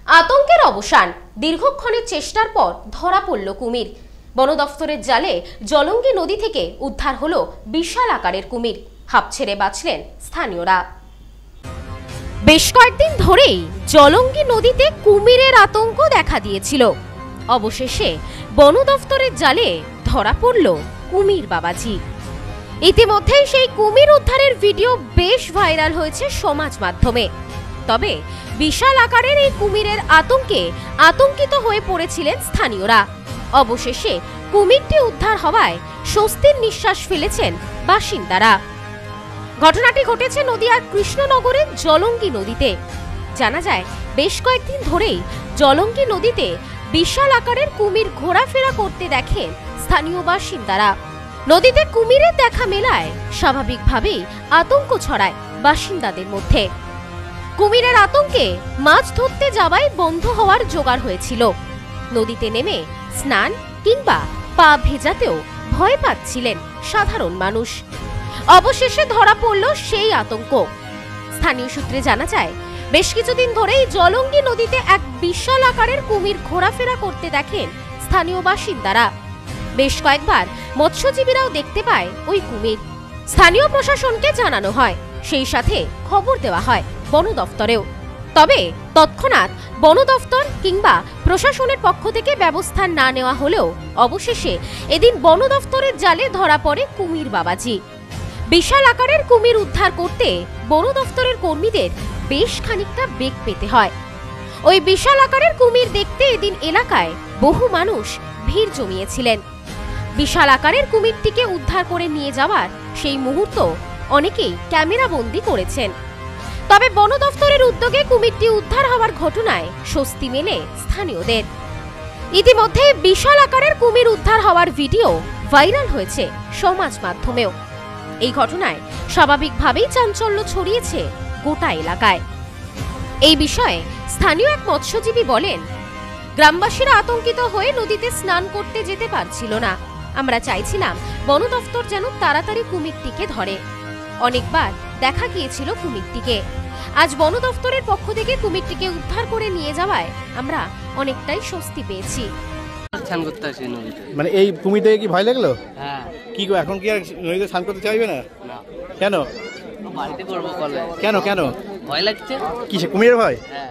আতঙ্কের অবসান, দীর্ঘক্ষণের চেষ্টার পর ধরা পড়ল কুমির। বন দফতরের জালে জলঙ্গি নদী থেকে উদ্ধার হলো বিশাল আকারের কুমির। হাঁপ ছেড়ে বাঁচলেন স্থানীয়রা। বেশ কয়েকদিন ধরেই জলঙ্গি নদীতে কুমিরের আতঙ্ক দেখা দিয়েছিল। অবশেষে বন দফতরের জালে ধরা পড়ল কুমির বাবাজি। ইতিমধ্যেই সেই কুমির উদ্ধারের ভিডিও বেশ ভাইরাল হয়েছে সমাজ মাধ্যমে। তবে বিশাল আকারের এই কুমিরের আতঙ্কে আতঙ্কিত হয়ে পড়েছিলেন স্থানীয়রা। অবশেষে কুমিরটি উদ্ধার হওয়ায় স্বস্তির নিঃশ্বাস ফেলেছেন বাসিন্দারা। ঘটনাটি ঘটেছে নদিয়ার কৃষ্ণনগরের জলঙ্গি নদীতে। জানা যায়, বেশ কয়েকদিন ধরেই জলঙ্গি নদীতে বিশাল আকারের কুমির ঘোরাফেরা করতে দেখেন স্থানীয় বাসিন্দারা। নদীতে কুমিরের দেখা মেলায় স্বাভাবিকভাবেই আতঙ্ক ছড়ায় বাসিন্দাদের মধ্যে। কুমিরের আতঙ্কে মাছ ধরতে যাওয়ায় বন্ধ হওয়ার জোগাড় হয়েছিল। নদীতে নেমে স্নান কিংবা পা ভেজাতেও ভয় পাচ্ছিলেন সাধারণ মানুষ। অবশেষে ধরা পড়ল সেই আতঙ্ক। স্থানীয় সূত্রে জানা যায়, বেশ কিছুদিন ধরেই জলঙ্গি নদীতে এক বিশাল আকারের কুমির ঘোরাফেরা করতে দেখেন স্থানীয় বাসিন্দারা। বেশ কয়েকবার মৎস্যজীবীরাও দেখতে পায় ওই কুমির। স্থানীয় প্রশাসনকে জানানো হয়, সেই সাথে খবর দেওয়া হয় বন দফতরেও। তবে তৎক্ষণাৎ বন দফতর কিংবা প্রশাসনের পক্ষ থেকে ব্যবস্থা না নেওয়া হলেও অবশেষে এদিন বন দফতরের জালে ধরা পড়ে কুমির বাবাজি। বিশাল আকারের কুমির উদ্ধার করতে বন দফতরের কর্মীদের বেশ খানিকটা বেগ পেতে হয়। ওই বিশাল আকারের কুমির দেখতে এদিন এলাকায় বহু মানুষ ভিড় জমিয়েছিলেন। বিশাল আকারের কুমিরটিকে উদ্ধার করে নিয়ে যাওয়ার সেই মুহূর্ত অনেকেই ক্যামেরা বন্দী করেছেন। তবে বন দফতরের উদ্যোগে কুমিরটি উদ্ধার হওয়ার ঘটনায় স্বস্তি মেলে স্থানীয়দের। ইতিমধ্যে বিশাল আকারের কুমির উদ্ধার হওয়ার ভিডিও ভাইরাল হয়েছে সমাজ মাধ্যমেও। এই ঘটনায় স্বাভাবিকভাবেই চাঞ্চল্য ছড়িয়েছে গোটা এলাকায়। এই বিষয়ে স্থানীয় এক মৎস্যজীবী বলেন, গ্রামবাসীরা আতঙ্কিত হয়ে নদীতে স্নান করতে যেতে পারছিল না। আমরা চাইছিলাম বন দফতর যেন তাড়াতাড়ি কুমিরটিকে ধরে। অনেকবার দেখা গিয়েছিল কুমিরটিকে। আজ বন দফতরের পক্ষ থেকে কুমিরটিকে উদ্ধার করে নিয়ে যাওয়ায় আমরা অনেকটাই স্বস্তি পেয়েছি। মানে এই কুমির থেকে কি ভয় লাগলো? হ্যাঁ। কি এখন কি আর নদীতে স্নান করতে চাইবে না? কেন? বাড়িতে করব কলে। কেন কেন ভয় লাগছে? কিসে কুমিরের ভয়? হ্যাঁ।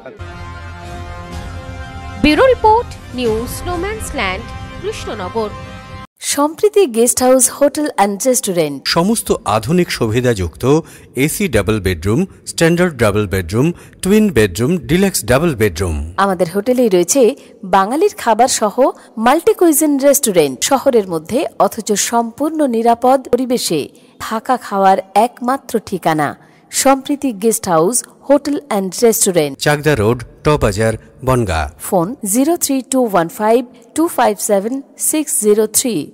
Bureau report, news Nomansland, Krishnanagar. Sampriti guest house hotel and restaurant. সমস্ত আধুনিক সুবিধাযুক্ত AC double bedroom, standard double bedroom, twin bedroom, deluxe double bedroom. আমাদের হোটেলেই রয়েছে বাঙালির খাবার সহ মাল্টি কুইজিন রেস্টুরেন্ট। শহরের মধ্যে অথচ সম্পূর্ণ নিরাপদ পরিবেশে থাকা খাওয়ার একমাত্র ঠিকানা Sampriti guest house hotel and restaurant, Chakdah road, টবাজার, বনগাঁ। ফোন 03215257603।